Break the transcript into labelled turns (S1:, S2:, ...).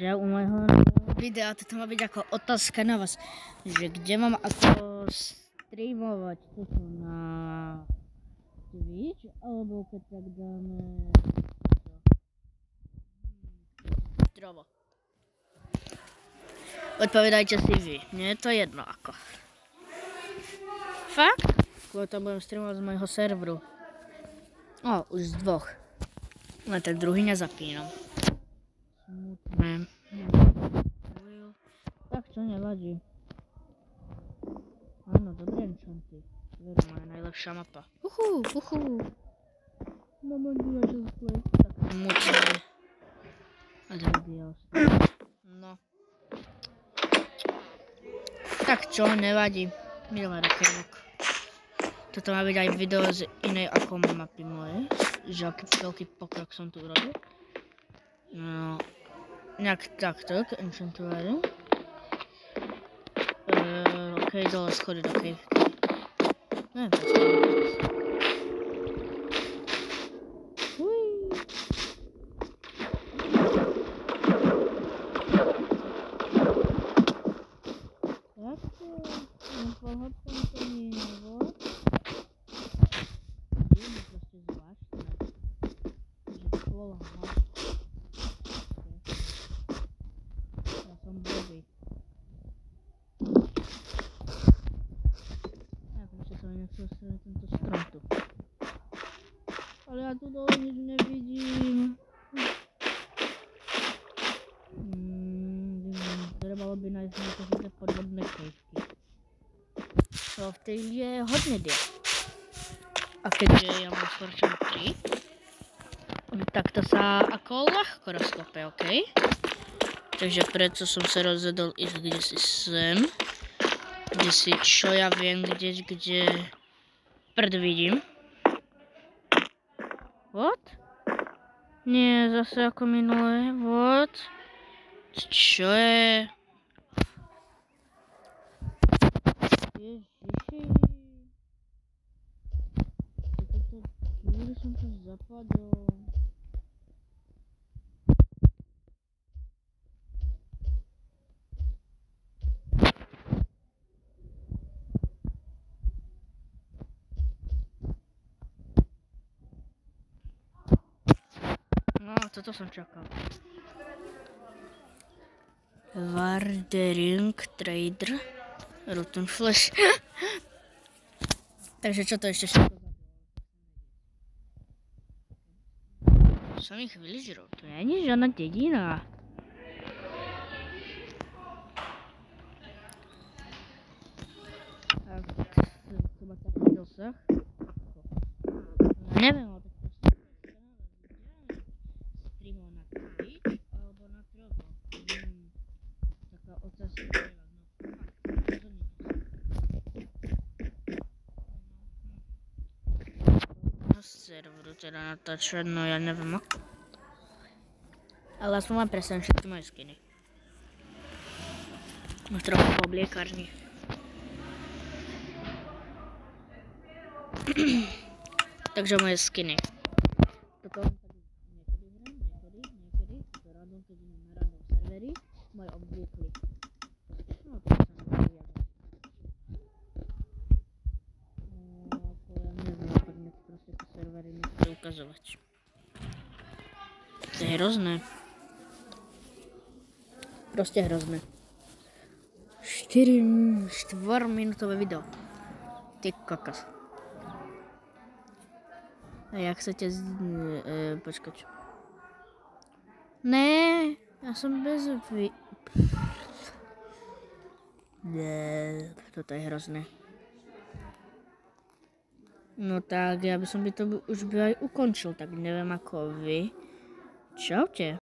S1: Ja u mojho videa toto má byť ako otázka na vás, že kde mám ako streamovať toto na Twitch, alebo keď tak dáme Trovo. Odpovedajte si vy, mne je to jedno ako. Fakt? Kvôli tam budem streamovať z môjho serveru. Už z dvoch. Len tak druhý nezapínam. Smutné. Tak čo nevadí. Áno, dobré enchanty. To je moja najlepšia mapa. Mama nie je zle. Tak smutné. A no. Tak čo, nevadí. Milé rokovok. Toto má byť aj video z inej ako mapy moje. Že aký veľký pokrok som tu urobil. No. Nejak takto, enchantuáru. Okej, dole schody do kejvky. Neviem, počkaj. Takto. Pohodkom to nie je, vod. Je mi proste zvláštne. Že poloha. Ja som blbý. Nechcel sa tento strom tu. Ale ja tu dole nič nevidím. Trebalo by nájsť nejaké podvodné kejvky. To v tej je hodne diel. A keďže ja mám Fortune 3, tak to sa ako ľahko rozkope, okej? Takže preto som sa rozhodol ísť kdesi sem. Kde si, čo ja viem, kde prd vidím. What? Nie, zase ako minulé. What? Čo je? Ježiši. Kde som to zapadol? No, toto som čakal. Wardering Trader Rotten Flash. Takže čo to ešte všetko zabilo? Samých villagerov, to nie je žiadna dedina. Tak, to má taký dosah. Neviem, ale serveru teda natáčať, no ja neviem ako. Ale aspoň mám presne všetky moje skiny. Už trochu po obliekárni. Takže moje skiny. Toto niekedy hrám, niekedy. To random, keď idem na random servery. Moje obvykli. No to sa mi vyjadá. Servery nechce ukazovať. To je hrozné. Proste hrozné. 4-minútové video. Ty kokos. A jak chcete počkať. Ne, ja som bez toto je hrozné. No tak, ja by som to už aj ukončil, tak neviem ako vy. Čaute.